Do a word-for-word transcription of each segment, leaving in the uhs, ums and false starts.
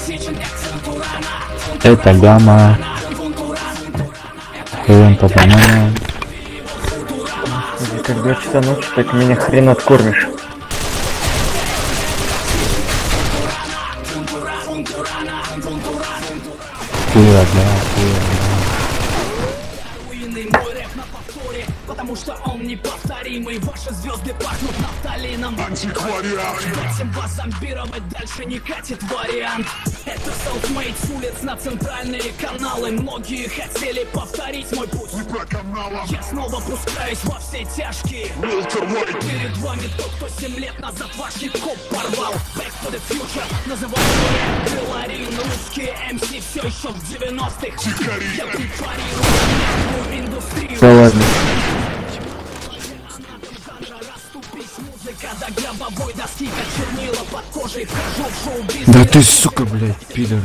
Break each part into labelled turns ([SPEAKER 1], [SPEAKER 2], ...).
[SPEAKER 1] Это гамма. Хрен по бананам.
[SPEAKER 2] Как два часа ночи, так меня хрен откормишь.
[SPEAKER 1] Хуя, да, хуя,
[SPEAKER 3] потому что он неповторимый. Ваши звезды пахнут нафталином. Антиквариат. Этим вас зомбировать дальше не катит вариант. Это селфмейд с улиц на центральные каналы. Многие хотели повторить мой путь. Я снова пускаюсь во все тяжкие. Перед вами тот, кто семь лет назад ваш хип-хоп порвал. Back to the future. Называю меня Беларин. Русские эм си все еще в девяностых. Я препарирую мировую индустрию.
[SPEAKER 2] Да ладно.
[SPEAKER 1] да ты, сука, блядь, пидор.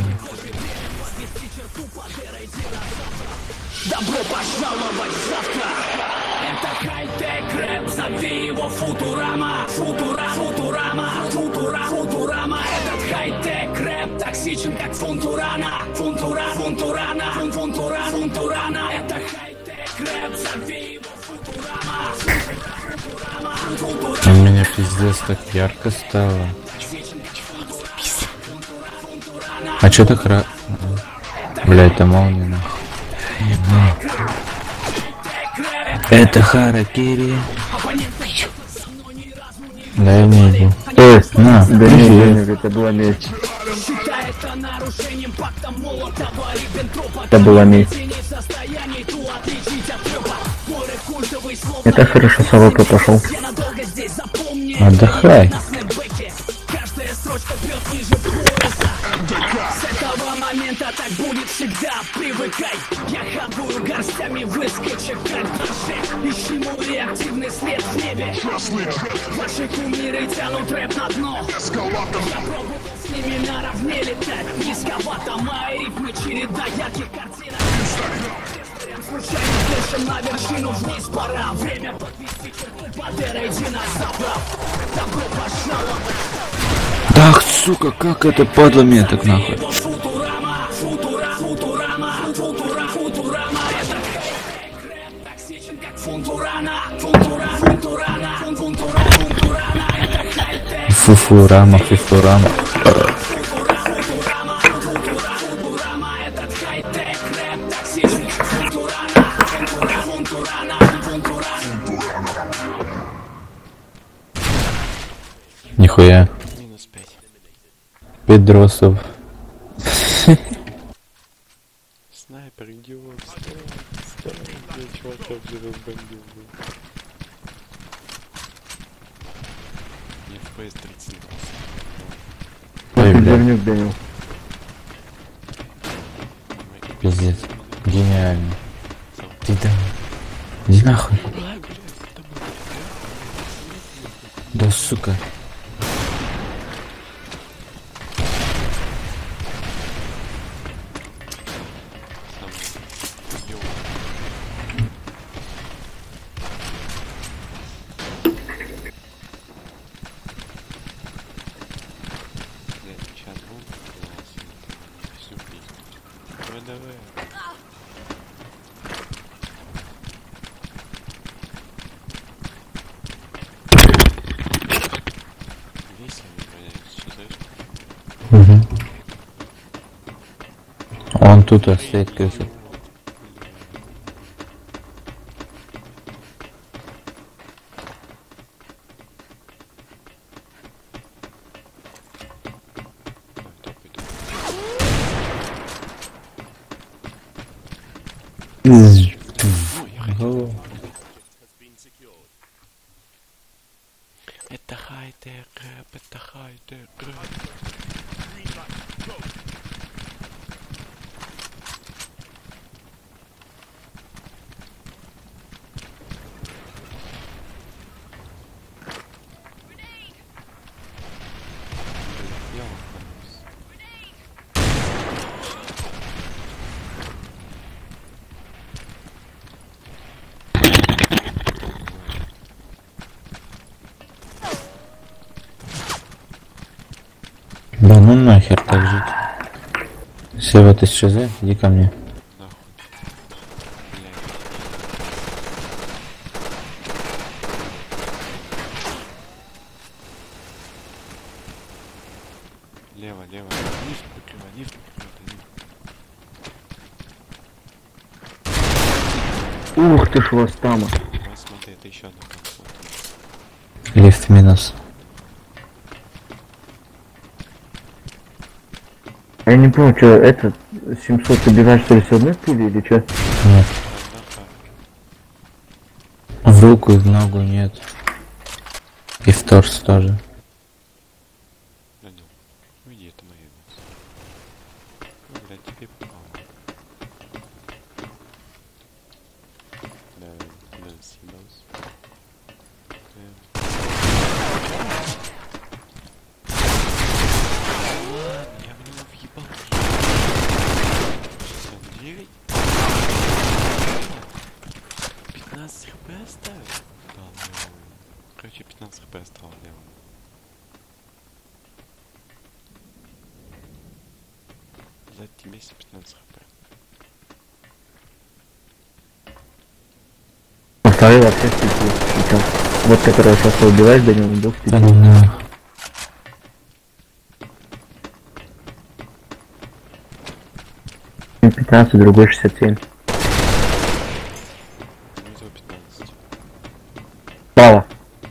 [SPEAKER 3] Добро пожаловать завтра. Это хай-тек рэп, зови его Футурама. Футура, Футурама, Футура, Футурама. Этот хай-тек рэп токсичен, как Фунтурана. Фунтура, Фунтурана, Фунтура, Фунтурана. Это хай-тек рэп, зови его Футурама.
[SPEAKER 1] У меня пиздец так ярко стало. А чё так ра... Бля, это молния, нахуй. Это харакири. Да я не иду. Э, на,
[SPEAKER 2] Да не, не, это была медь. Это была медь. Это хорошо, Салопа пошел.
[SPEAKER 1] Отдыхай.
[SPEAKER 3] С этого момента так будет всегда, привыкай. Я хапаю горстями выскочек, как дрожжи. Ищи мой реактивный след в небе. Ваши кумиры тянут рэп на дно. Я пробовал с ними наравне летать. Низковато мои рифмы, череда ярких картинок. Случайно слышим на вершину, вниз пора. Время подвести черту под эрой динозавров. Добро пожаловать.
[SPEAKER 1] Да, сука, как это падла меня так нахуй.
[SPEAKER 3] Футурама, Футура, Футурама, Футура, Футурама. Это рэп токсичен, как Фунтурана. Фунтура, Фунтурана, Фунтура, Фунтурана. Это хай-тек.
[SPEAKER 1] Фуфурама, фуфурама.
[SPEAKER 3] Футурама, Футура, Футурама. Этот хай-тек рэп токсичен, как Фунтурана. Фунтура, Фунтурана, Фунтура.
[SPEAKER 1] Нихуя. Педросов.
[SPEAKER 4] Снайпер, идиот, стой, стой, я чувака уже разбомбил. Не эф пи эс тридцать.
[SPEAKER 1] Ой, бля.
[SPEAKER 2] Дурнюк, Данил.
[SPEAKER 1] Пиздец. Гениально. Ты там. Иди нахуй. Да сука. Угу. Он тут стоит, кажется.
[SPEAKER 4] Это хай-тек рэп, это хай-тек рэп.
[SPEAKER 1] Сева, ты с ШЗ? Иди ко мне.
[SPEAKER 4] Нахуй. Блядь. Лево, лево. Лифт прикрывай, лифт прикрывай, лифт.
[SPEAKER 2] Ух ты ж вас там.
[SPEAKER 4] Вот смотри, это еще одна консоль.
[SPEAKER 1] Лифт минус.
[SPEAKER 2] Я не понял, что это семьсот ты бегаешь что ли с одной пули или что?
[SPEAKER 1] Нет.
[SPEAKER 4] Да, да,
[SPEAKER 1] В руку и в ногу нет. И в торс тоже.
[SPEAKER 4] да. Да ну. Уйди, это моя мисс. Ну, блядь, тебе попало. Да, да, съебался. Ладно, я в него въебал. шестьдесят девять. пятнадцать хп оставил? Да, ну. Короче, пятнадцать хп осталось левому. За тебе есть пятнадцать хп.
[SPEAKER 2] Оставил вообще сейчас. Вот которого сейчас ты убиваешь, до него был
[SPEAKER 1] Да не знаю.
[SPEAKER 2] пятнадцать, другой шестьдесят семь.
[SPEAKER 4] Внизу пятнадцать.
[SPEAKER 2] Право.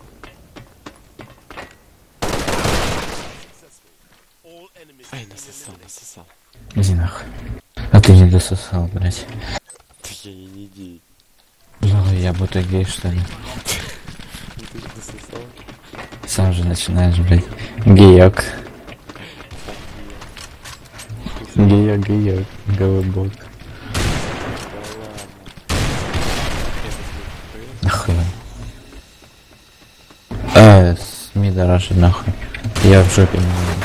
[SPEAKER 4] Ай, насосал, насосал.
[SPEAKER 1] Иди нахуй. А ты не дососал, блять.
[SPEAKER 4] Да я и не гей.
[SPEAKER 1] Ну, я будто гей, что ли?
[SPEAKER 4] Ну ты же дососал.
[SPEAKER 1] Сам же начинаешь, блять. Геек. Геек, геек. Голубок.
[SPEAKER 4] Да ладно.
[SPEAKER 1] Нахуй. А, с мида рашит нахуй. Я в жопе не буду.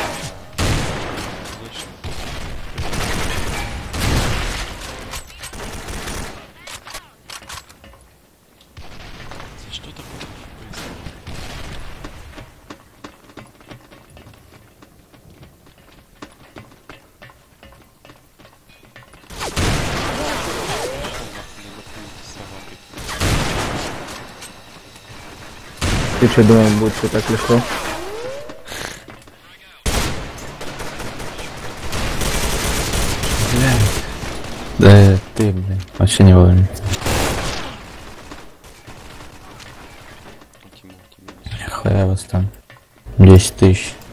[SPEAKER 4] За что такое эф пи эс?
[SPEAKER 2] Ты что думал, будет все так легко?
[SPEAKER 1] Да ты, блин, вообще не вовремя.
[SPEAKER 4] Тимур, Тимур.
[SPEAKER 1] Хуя вас там. десять тысяч.